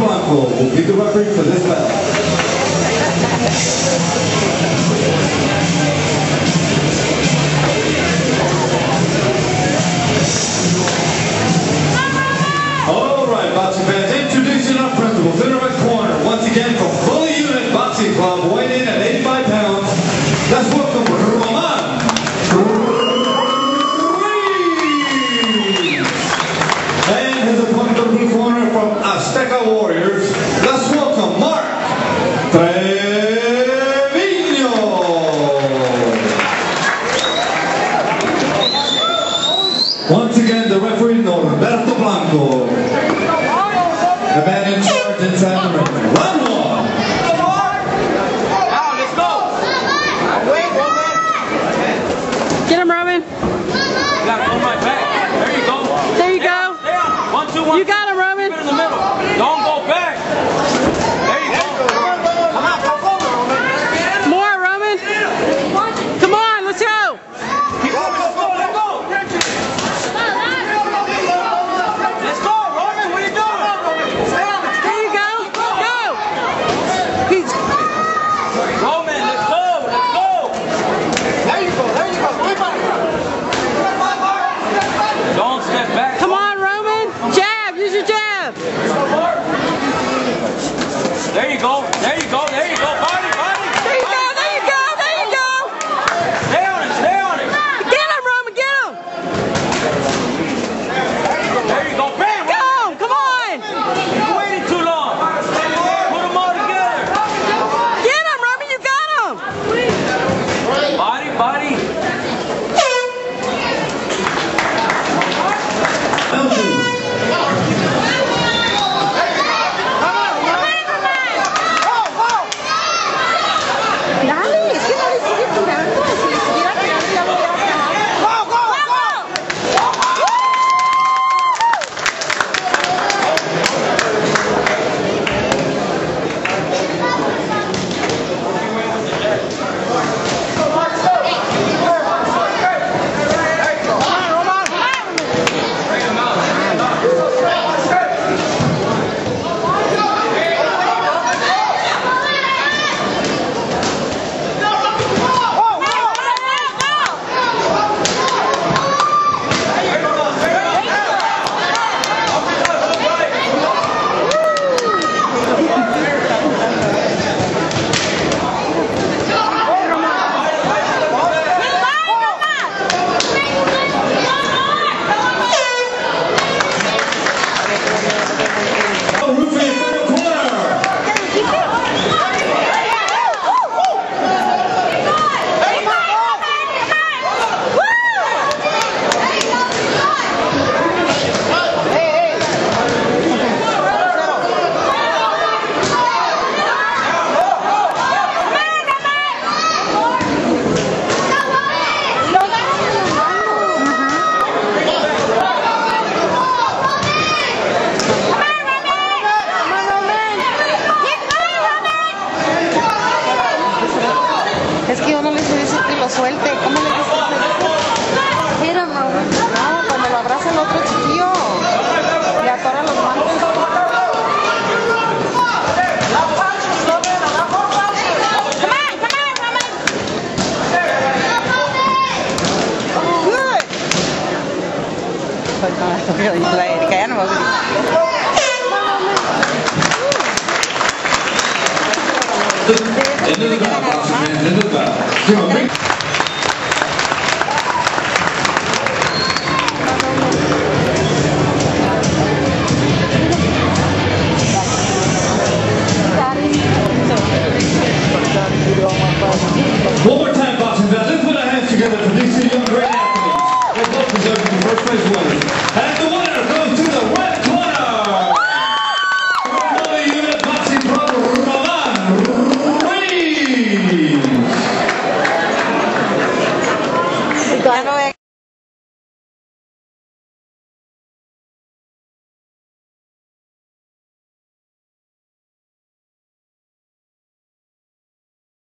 Blanco will be the referee for this battle. All right, boxing fans, introducing our principals in the red corner. Once again, from Fully Unit Boxing Club, weighing in at 85 pounds. Let's welcome Roman. And his opponent in the blue corner from Azteca Warriors. Let's welcome Mark Trevino. Once again, the referee Norberto Blanco. The man in charge inside the ring. Round one. Now, let's go. Wait, Roman. Get him, Roman. You gotta pull my back. There you go. There you go. Stay on. 1, 2, 1. You got him, Roman. Keep it in the middle. Don't go back. There you go. Come on, go forward, Roman. More, Roman. Come on, let's go. Keep going, let's go, let's go. Let's go, Roman. What are you doing? There you go. Go. He's Roman, let's go, let's go. There you go, there you go. Don't step back. come on, Roman. Jab. Use your jab. There you go, there you go, there you go. Body, body. There you go. There you go. There you go. Stay on it, stay on it. Get him, Roman. Get him. There you go, bam. Go. Come on. You waited too long. Put them all together. Get him, Roman. You got him. Body, body. Round two. Dale, es que no le sigue tirando. Si le siguiera tirando, ya lo hubiera ganado. Es que yo no le sé decir que lo suelte. ¿Cómo le dices que lo suelte? Mira, Roman. No, cuando lo abraza el otro chiquillo, le atora los guantes. La Erika ya no va a Into the battle, boxing fans, into the battle.